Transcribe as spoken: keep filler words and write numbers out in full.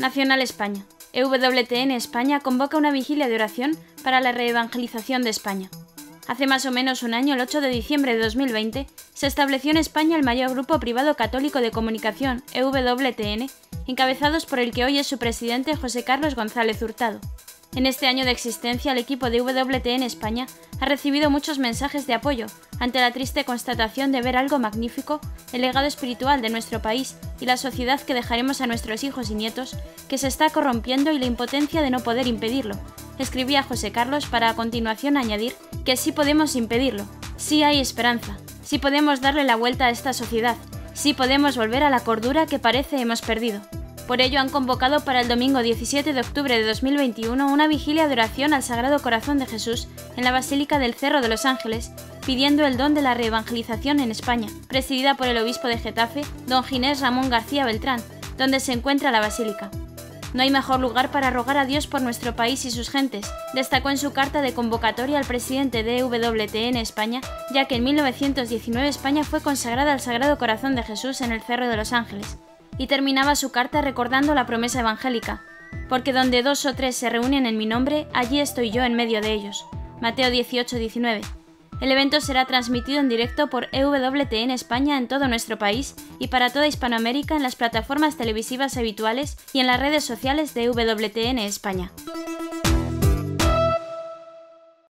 Nacional España. E W T N España convoca una vigilia de oración para la reevangelización de España. Hace más o menos un año, el ocho de diciembre de dos mil veinte, se estableció en España el mayor grupo privado católico de comunicación, E W T N, encabezados por el que hoy es su presidente, José Carlos González Hurtado. En este año de existencia, el equipo de E W T N España ha recibido muchos mensajes de apoyo ante la triste constatación de ver algo magnífico, el legado espiritual de nuestro país y la sociedad que dejaremos a nuestros hijos y nietos, que se está corrompiendo y la impotencia de no poder impedirlo. Escribía José Carlos para a continuación añadir que sí podemos impedirlo, sí hay esperanza, sí podemos darle la vuelta a esta sociedad, sí podemos volver a la cordura que parece hemos perdido. Por ello han convocado para el domingo diecisiete de octubre de dos mil veintiuno una vigilia de oración al Sagrado Corazón de Jesús en la Basílica del Cerro de los Ángeles, pidiendo el don de la reevangelización en España, presidida por el obispo de Getafe, don Ginés Ramón García Beltrán, donde se encuentra la basílica. No hay mejor lugar para rogar a Dios por nuestro país y sus gentes, destacó en su carta de convocatoria al presidente de E W T N España, ya que en mil novecientos diecinueve España fue consagrada al Sagrado Corazón de Jesús en el Cerro de los Ángeles. Y terminaba su carta recordando la promesa evangélica, porque donde dos o tres se reúnen en mi nombre, allí estoy yo en medio de ellos. Mateo dieciocho diecinueve. El evento será transmitido en directo por E W T N España en todo nuestro país y para toda Hispanoamérica en las plataformas televisivas habituales y en las redes sociales de E W T N España.